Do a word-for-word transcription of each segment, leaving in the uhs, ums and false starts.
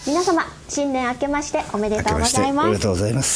皆様新年明けましておめでとうございます。 おめでとうございます。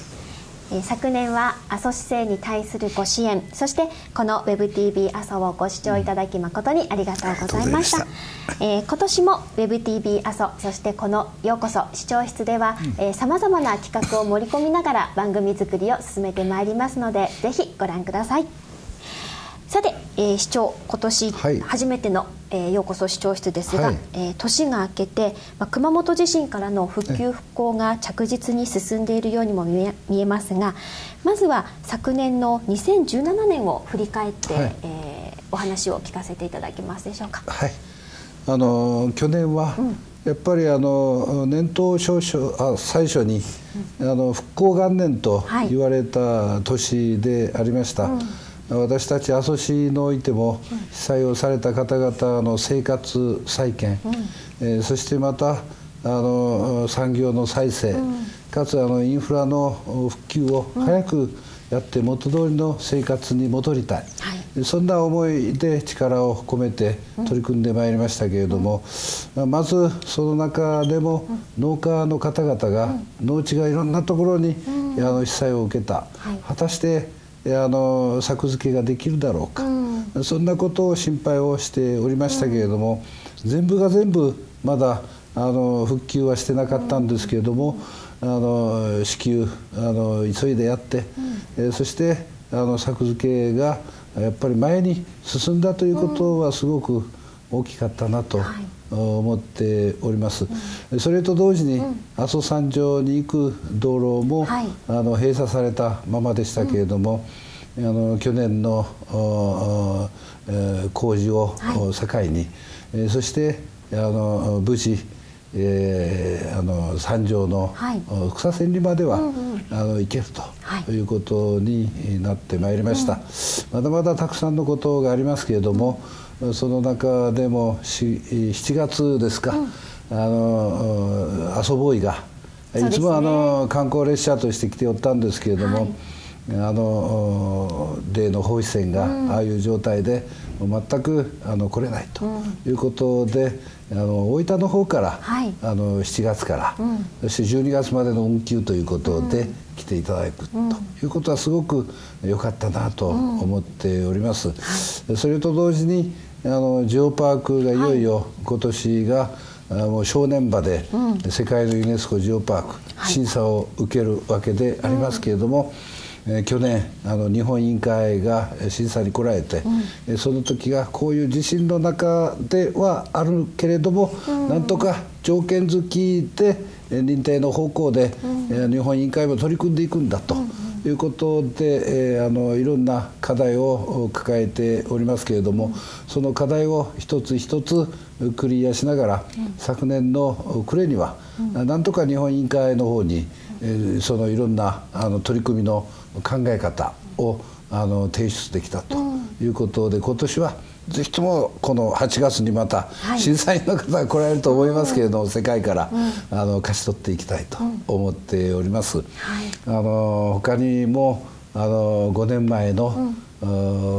えー、昨年は阿蘇市政に対するご支援、そしてこの ウェブティービー 阿蘇をご視聴いただき誠にありがとうございました。えー、今年も ウェブティービー 阿蘇、そしてこのようこそ視聴室ではさまざまな企画を盛り込みながら番組作りを進めてまいりますので、ぜひご覧ください。さて、えー、市長、今年初めての、はい、えー、ようこそ視聴室ですが、はい、えー、年が明けて、まあ、熊本地震からの復旧復興が着実に進んでいるようにも見え、見えますが、まずは昨年のにせんじゅうななねんを振り返って、はい、えー、お話を聞かせていただけますでしょうか。 はい、あの去年は、うん、やっぱりあの年頭少々あ最初に、うん、あの復興元年と言われた年でありました。はい、うん、私たち阿蘇市においても被災をされた方々の生活再建、うん、えー、そしてまたあの産業の再生、うん、かつあのインフラの復旧を早くやって元通りの生活に戻りたい、はい、そんな思いで力を込めて取り組んでまいりましたけれども、うん、まずその中でも農家の方々が、うん、農地がいろんなところに、うん、あの被災を受けた、はい、果たしてあの作付けができるだろうか、うん、そんなことを心配をしておりましたけれども、うん、全部が全部まだあの復旧はしてなかったんですけれども、うん、あの至急あの急いでやって、うん、えそしてあの作付けがやっぱり前に進んだということはすごく大きかったなと、はい、思っております。うん、それと同時に、うん、阿蘇山上に行く道路も、はい、あの閉鎖されたままでしたけれども、うん、あの去年の、えー、工事を、はい、境に、えー、そしてあの無事、えー、あの山上の、はい、草千里までは、うんうん、あの行けると、はい、いうことになってまいりました。うん、まだまだたくさんのことがありますけれども、うん、その中でもしちがつですか、うん、あの阿蘇ボーイが、ね、いつもあの観光列車として来ておったんですけれども、はい、あの例の放出船がああいう状態で全くあの来れないということで、あの大分の方から、はい、あのしちがつから、うん、そしてじゅうにがつまでの運休ということで来ていただくということはすごく良かったなと思っております。うん、はい、それと同時にあのジオパークがいよいよ今年が、はい、もう正念場で、うん、世界のユネスコジオパーク、はい、審査を受けるわけでありますけれども、うん、え去年あの日本委員会が審査に来られて、うん、その時がこういう地震の中ではあるけれども、うん、なんとか条件付きで認定の方向で、うん、日本委員会も取り組んでいくんだと。うん、ということで、えー、あのいろんな課題を抱えておりますけれども、うん、その課題を一つ一つクリアしながら、うん、昨年の暮れには、うん、なんとか日本委員会の方に、えー、そのいろんなあの取り組みの考え方をあの提出できたということで、うん、今年はぜひともこのはちがつにまた審査員の方が来られると思いますけれども、はい、世界から、うん、あの勝ち取っていきたいと思っております。うん、はい、あの他にもあのごねんまえの、うん、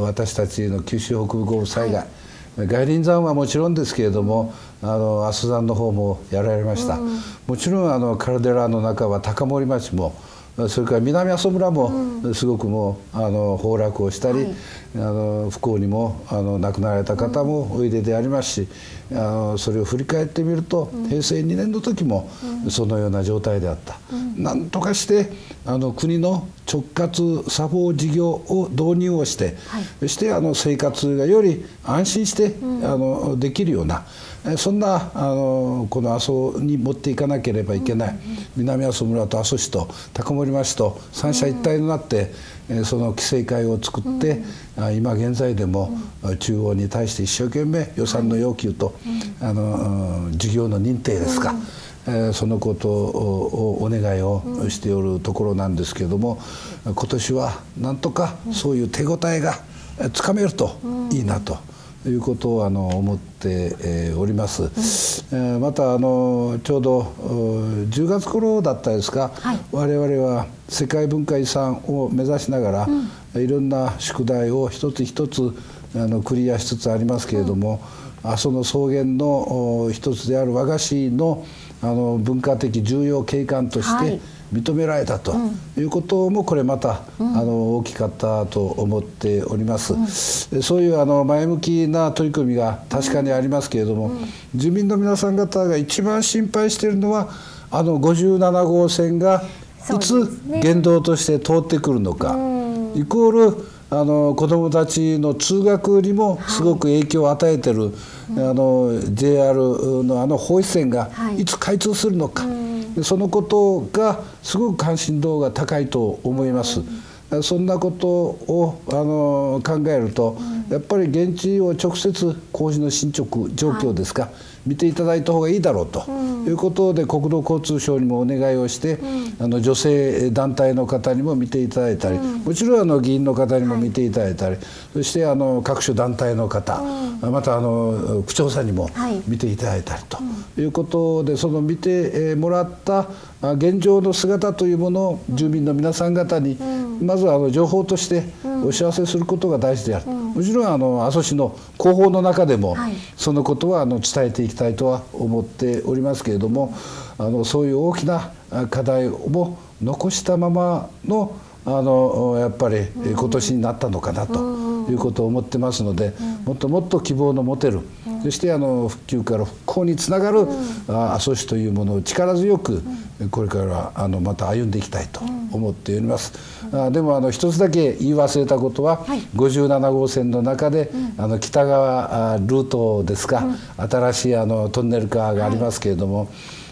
私たちの九州北部豪雨災害、はい、外輪山はもちろんですけれども、あの阿蘇山の方もやられました。うん、もちろんあのカルデラの中は高森町も、それから南阿蘇村もすごくもうあの崩落をしたり、はい、あの不幸にもあの亡くなられた方もおいででありますし、うん、あのそれを振り返ってみると、うん、平成にねんの時もそのような状態であった。うん、なんとかしてあの国の直轄作法事業を導入をして、はい、そしてあの生活がより安心して、うん、あのできるような、そんなあのこの阿蘇に持っていかなければいけない、うん、南阿蘇村と阿蘇市と高森町と三者一体となって、うん、その規制会を作って、うん、今現在でも、うん、中央に対して一生懸命予算の要求と、うん、あの事業の認定ですか、うん、えー、そのことをお願いをしておるところなんですけれども、今年はなんとかそういう手応えがつかめるといいなということをあの思って、えー、おります。うん、えー、またあのちょうどじゅうがつ頃だったですか、はい、我々は世界文化遺産を目指しながら、うん、いろんな宿題を一つ一つあのクリアしつつありますけれども、うん、阿蘇の草原の一つである和菓子のあの文化的重要景観として認められたということもこれまた、うん、あの大きかったと思っております、うん、そういうあの前向きな取り組みが確かにありますけれども、うん、住民の皆さん方が一番心配しているのはあのごじゅうななごうせんがいつ言動として通ってくるのか、ね、イコールあの子どもたちの通学にもすごく影響を与えている、はい、あの ジェイアール のあの包囲線がいつ開通するのか、はい、そのことがすごく関心度が高いと思います。そんなことをあの考えると、やっぱり現地を直接工事の進捗状況ですか、はい、見ていただいた方がいいだろうということで、国土交通省にもお願いをして、あの女性団体の方にも見ていただいたり、もちろんあの議員の方にも見ていただいたり、そしてあの各種団体の方、またあの区長さんにも見ていただいたりということで、その見てもらった現状の姿というものを住民の皆さん方にまずはあの情報としてお知らせすることが大事である、うん、もちろんあの阿蘇市の広報の中でもそのことはあの伝えていきたいとは思っておりますけれども、あのそういう大きな課題を残したままのあのやっぱり今年になったのかなということを思ってますので、もっともっと希望の持てる、そしてあの復旧から復興につながる阿蘇市というものを力強くこれからはあのまた歩んでいきたいと思っております。あでもあの一つだけ言い忘れたことは、はい、ごじゅうななごうせんの中で、うん、あの北側ルートですか、うん、新しいあのトンネルカーがありますけれども、はい、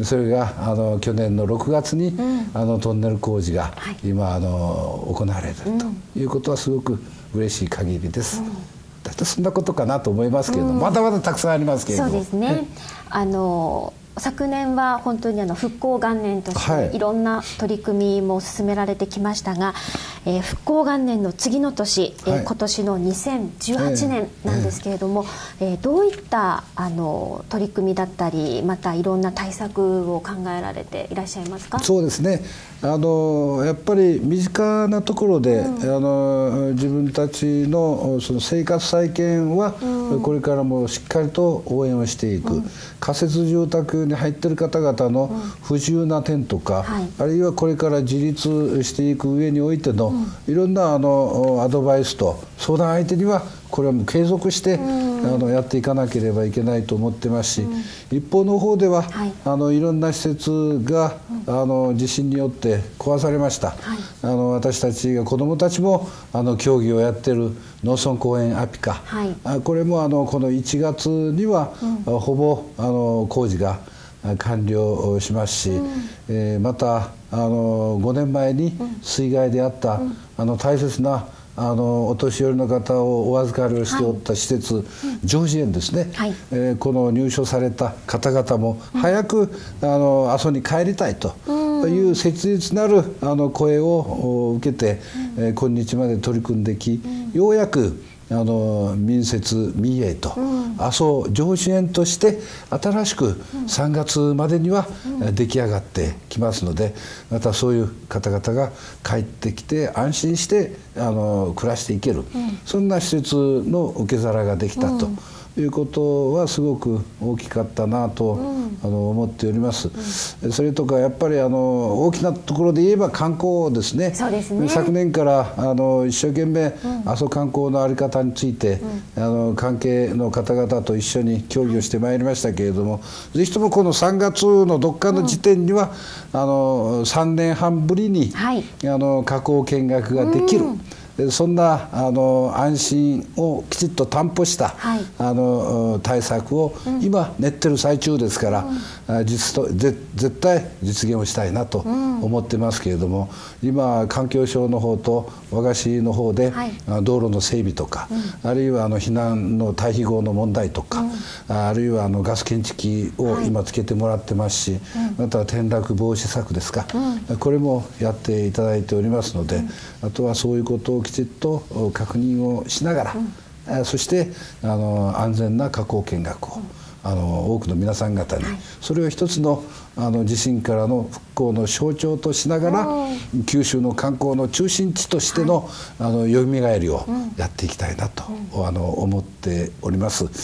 それがあの去年のろくがつに、うん、あのトンネル工事が今、はい、あの行われているということはすごく嬉しい限りです。うん、だってそんなことかなと思いますけれども、うん、まだまだたくさんありますけれども。 そうですね。あの昨年は本当にあの復興元年としていろんな取り組みも進められてきましたが、はい、えー、復興元年の次の年、えーはい、今年のにせんじゅうはちねんなんですけれども、えーえー、どういったあの取り組みだったり、またいろんな対策を考えられていらっしゃいますか？ そうですね、あのやっぱり身近なところで、うん、あの自分たちのその生活再建は、うん、これからもしっかりと応援をしていく、うん、仮設住宅に入っている方々の不自由な点とか、うん、はい、あるいはこれから自立していく上においての、うん、いろんなあのアドバイスと相談相手にはこれはもう継続して、うん、あのやっていかなければいけないと思ってますし、うん、一方の方では、はい、あのいろんな施設が、うん、あの地震によって壊されました、はい、あの私たちが子どもたちもあの競技をやってる農村公園アピカ、はい、あこれもあのこのいちがつには、うん、ほぼあの工事が完了しますし、うん、えー、またあのごねんまえに水害であった、うん、あの大切なあのお年寄りの方をお預かりをしておった施設、はい、常時園ですね、はい、えー、この入所された方々も早く、うん、あの阿蘇に帰りたいという切実なるあの声を受けて、うん、えー、今日まで取り組んでき、うん、ようやくあの民設民営と、うん、阿蘇常時園として新しくさんがつまでには出来上がってきますので、またそういう方々が帰ってきて安心してあの暮らしていける、うん、そんな施設の受け皿ができたと。うん、いうことはすごく大きかったなと、うん、あの思っております、うん、それとかやっぱりあの大きなところで言えば観光ですね。 そうですね。 昨年からあの一生懸命、うん、阿蘇観光の在り方について、うん、あの関係の方々と一緒に協議をしてまいりましたけれども、ぜひともこのさんがつのどっかの時点には、うん、あのさんねんはんぶりに、はい、あの火口見学ができる、うん、そんなあの安心をきちっと担保した、はい、あの対策を今練ってる最中ですから、うん、実とぜ絶対実現をしたいなと思ってますけれども、うん、今環境省の方と和菓子の方で、はい、道路の整備とか、うん、あるいはあの避難の退避後の問題とか、うん、あるいはあのガス検知器を今つけてもらってますし、はい、また転落防止策ですか、うん、これもやっていただいておりますので、うん、あとはそういうことをきちっと確認をしながら、うん、そしてあの安全な火口見学を、うん、あの多くの皆さん方に、はい、それを一つのあの地震からの復興の象徴としながら、うん、九州の観光の中心地としての、はい、あの蘇りをやっていきたいなと、うん、あの思っております。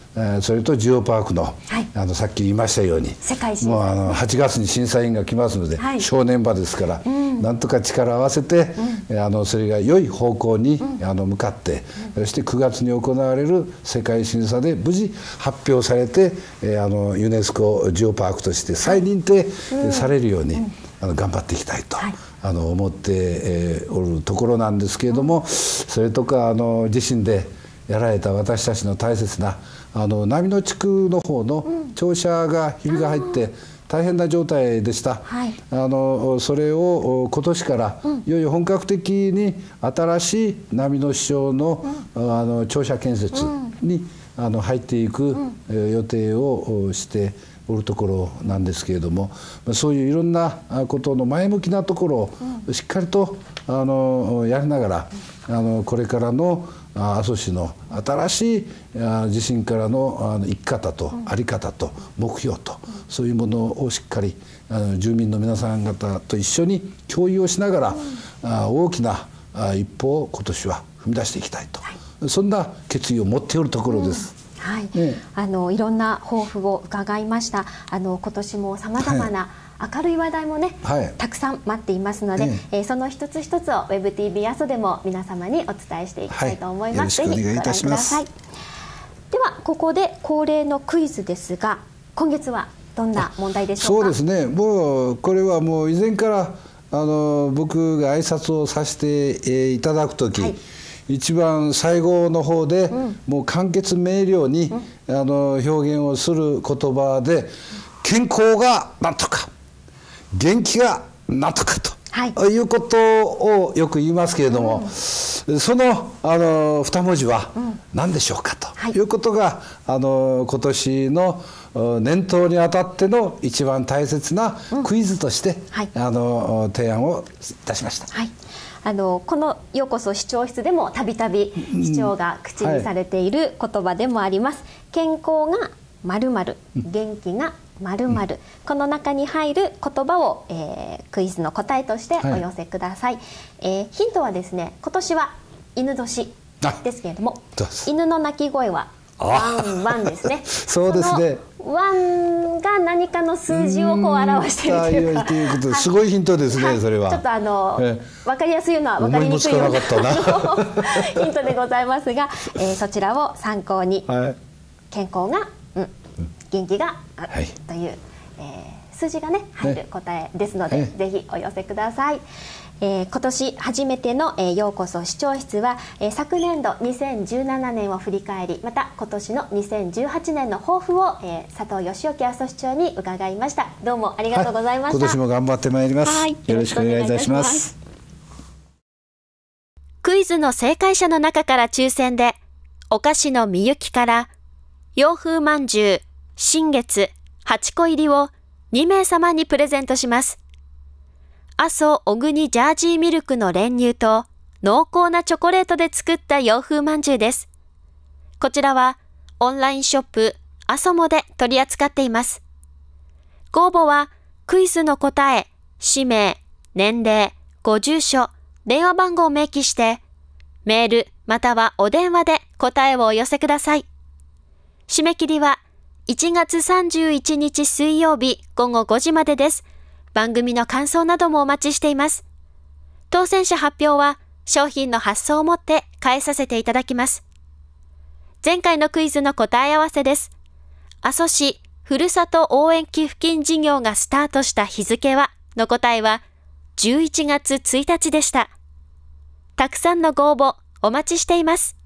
それとジオパークの、はい、あのさっき言いましたように世界審査もうあのはちがつに審査員が来ますので、はい、正念場ですから、うん、なんとか力を合わせて、うん、あのそれが良い方向に、うん、あの向かって、うん、そしてくがつに行われる世界審査で無事発表されて、えー、あのユネスコジオパークとして再認定されるように、うん、あの頑張っていきたいと。はい、あの思って、えー、おるところなんですけれども、うん、それとかあの自身でやられた私たちの大切なあの波の地区の方の庁舎がひびが入って大変な状態でした、はい、あのそれを今年からいよいよ本格的に新しい波の支承の、うん、あの庁舎建設にあの入っていく予定をしておるところなんですけれども、そういういろんなことの前向きなところをしっかりとあのやりながら、あのこれからの阿蘇市の新しい地震からの生き方と在り方と目標と、そういうものをしっかり住民の皆さん方と一緒に共有をしながら、大きな一歩を今年は踏み出していきたいと、そんな決意を持っておるところです。 はい、ね、あのいろんな抱負を伺いました。あの今年もさまざまな明るい話題もね、はい、たくさん待っていますので、ねえー、その一つ一つを ウェブティービー 阿蘇でも皆様にお伝えしていきたいと思います。はい、ぜひご覧ください。ではここで恒例のクイズですが、今月はどんな問題でしょうか。 そうですね、もうこれはもう以前からあの僕が挨拶をさせて、えー、いただくとき、はい、一番最後の方で、うん、もう簡潔明瞭に、うん、あの表現をする言葉で、健康がなんとか元気がなんとかと、はい、いうことをよく言いますけれども、うん、そのあの二文字は何でしょうかと、うん、いうことがあの今年の年頭にあたっての一番大切なクイズとして、うん、はい、あの提案をいたしました。 はい、あのこのようこそ市長室でもたびたび市長が口にされている言葉でもあります。はい、健康が〇〇、元気が〇〇、うん、この中に入る言葉を、えー、クイズの答えとしてお寄せください。はい、えー、ヒントはですね、今年は犬年ですけれども、犬の鳴き声はワンワンですね。 そうですね。 ワンが何かの数字をこう表しているというか、 いうことすごいヒントですね、はい、それは。 ちょっとあの、えー、分かりやすいのは分かりにくいようなヒントでございますが、えー、そちらを参考に、はい、健康が、うん、元気が、はい、という、えー、数字がね入る答えですので、はい、ぜひお寄せください。えー、今年初めての、えー、ようこそ市長室は、えー、昨年度にせんじゅうななねんを振り返り、また今年のにせんじゅうはちねんの抱負を、えー、佐藤義興阿蘇市長に伺いました。どうもありがとうございました。 はい、今年も頑張ってまいります。はい、よろしくお願いいたします。 クイズの正解者の中から抽選で、お菓子のみゆきから洋風まんじゅう新月はちこ入りをにめいさまにプレゼントします。阿蘇小国ジャージーミルクの練乳と濃厚なチョコレートで作った洋風まんじゅうです。こちらはオンラインショップ阿蘇もで取り扱っています。ご応募はクイズの答え、氏名、年齢、ご住所、電話番号を明記して、メールまたはお電話で答えをお寄せください。締め切りはいちがつさんじゅういちにち水曜日ごごごじまでです。番組の感想などもお待ちしています。当選者発表は商品の発送をもって返させていただきます。前回のクイズの答え合わせです。阿蘇市ふるさと応援寄付金事業がスタートした日付はの答えはじゅういちがつついたちでした。たくさんのご応募お待ちしています。